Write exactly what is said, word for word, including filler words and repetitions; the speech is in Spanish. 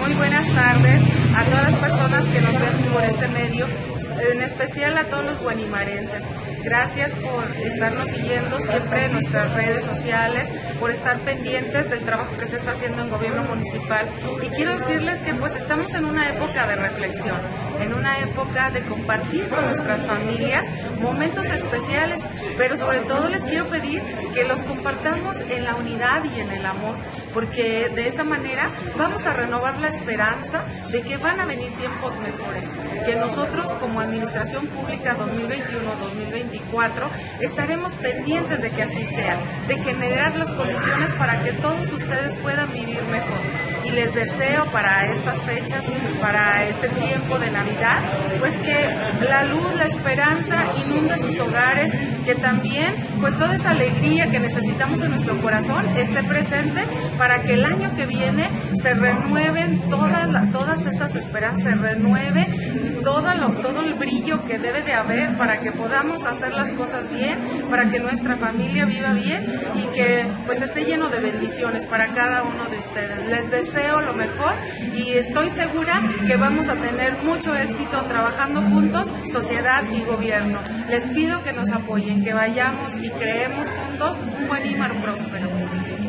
Muy buenas tardes a todas las personas que nos ven por este medio, en especial a todos los guanimarenses. Gracias por estarnos siguiendo siempre en nuestras redes sociales, por estar pendientes del trabajo que se está haciendo en gobierno municipal. Y quiero decirles que pues estamos en una época de reflexión, en una época de compartir con nuestras familias momentos especiales, pero sobre todo les quiero pedir que los compartamos en la unidad y en el amor, porque de esa manera vamos a renovar la esperanza de que van a venir tiempos mejores, que nosotros como Administración Pública dos mil veintiuno dos mil veinticuatro estaremos pendientes de que así sea, de generar las condiciones para que todos ustedes puedan vivir mejor. Y les deseo para estas fechas, para este tiempo de Navidad, pues que la luz, la esperanza inunde sus hogares, que también pues toda esa alegría que necesitamos en nuestro corazón esté presente para que el año que viene se renueven todas, la, todas esas esperanzas, se renueve todo, lo, todo el brillo que debe de haber para que podamos hacer las cosas bien, para que nuestra familia viva bien y que pues esté lleno de bendiciones para cada uno de ustedes. Les deseo lo mejor y estoy segura que vamos a tener mucho éxito trabajando juntos, sociedad y gobierno. Les pido que nos apoyen, que vayamos y creemos juntos un Guanímaro próspero.